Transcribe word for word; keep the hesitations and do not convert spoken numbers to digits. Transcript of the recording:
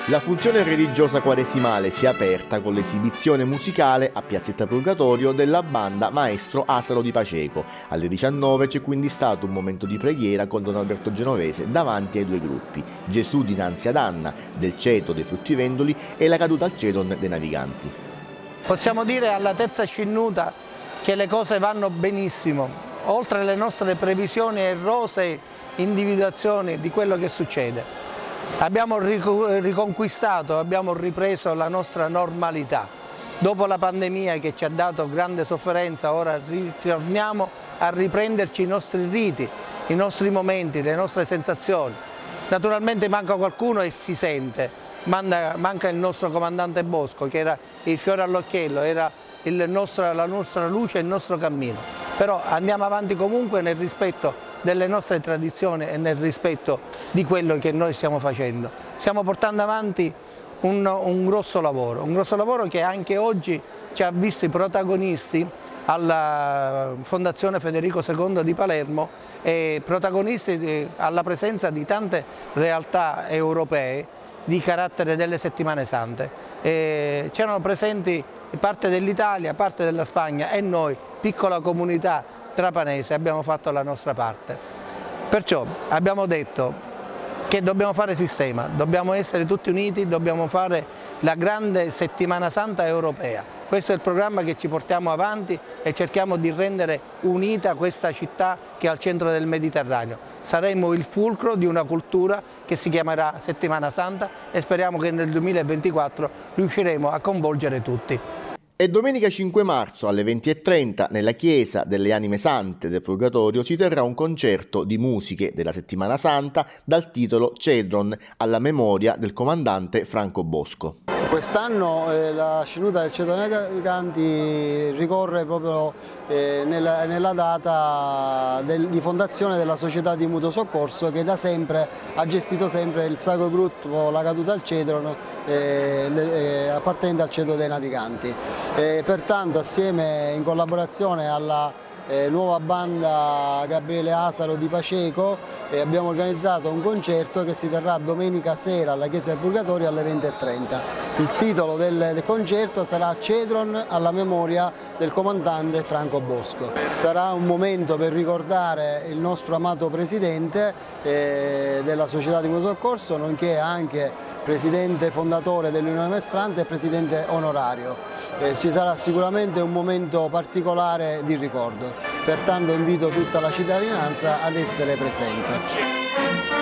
La funzione religiosa quaresimale si è aperta con l'esibizione musicale a Piazzetta Purgatorio della banda Maestro Asaro di Paceco. Alle diciannove c'è quindi stato un momento di preghiera con Don Alberto Genovese davanti ai due gruppi, Gesù dinanzi ad Anna, del ceto dei fruttivendoli, e la caduta al Cedon dei naviganti. Possiamo dire alla terza scennuta che le cose vanno benissimo, oltre alle nostre previsioni e errose individuazioni di quello che succede. Abbiamo riconquistato, abbiamo ripreso la nostra normalità. Dopo la pandemia che ci ha dato grande sofferenza, ora ritorniamo a riprenderci i nostri riti, i nostri momenti, le nostre sensazioni. Naturalmente manca qualcuno e si sente, manca il nostro comandante Bosco, che era il fiore all'occhiello, era il nostro, la nostra luce e il nostro cammino. Però andiamo avanti comunque nel rispetto delle nostre tradizioni e nel rispetto di quello che noi stiamo facendo. Stiamo portando avanti un, un grosso lavoro, un grosso lavoro che anche oggi ci ha visto i protagonisti alla Fondazione Federico secondo di Palermo e protagonisti di, alla presenza di tante realtà europee di carattere delle settimane sante. C'erano presenti parte dell'Italia, parte della Spagna e noi, piccola comunità trapanese, abbiamo fatto la nostra parte. Perciò abbiamo detto che dobbiamo fare sistema, dobbiamo essere tutti uniti, dobbiamo fare la grande settimana santa europea. Questo è il programma che ci portiamo avanti e cerchiamo di rendere unita questa città che è al centro del Mediterraneo. Saremo il fulcro di una cultura che si chiamerà Settimana Santa e speriamo che nel duemilaventiquattro riusciremo a coinvolgere tutti. E domenica cinque marzo alle venti e trenta nella chiesa delle Anime Sante del Purgatorio si terrà un concerto di musiche della Settimana Santa dal titolo Cedron, alla memoria del comandante Franco Bosco. Quest'anno eh, la scennuta del Ceto dei Naviganti ricorre proprio eh, nella, nella data del, di fondazione della società di mutuo soccorso che da sempre ha gestito sempre il Sacro Gruppo La Caduta al Cedron eh, eh, appartenente al Ceto dei Naviganti. Eh, pertanto assieme in collaborazione alla Eh, nuova banda Gabriele Asaro di Paceco e abbiamo organizzato un concerto che si terrà domenica sera alla Chiesa del Purgatorio alle venti e trenta. Il titolo del, del concerto sarà Cedron alla memoria del comandante Franco Bosco. Sarà un momento per ricordare il nostro amato presidente eh, della società di mutuo soccorso, nonché anche presidente fondatore dell'Unione Maestrante e presidente onorario. Eh, ci sarà sicuramente un momento particolare di ricordo, pertanto invito tutta la cittadinanza ad essere presente.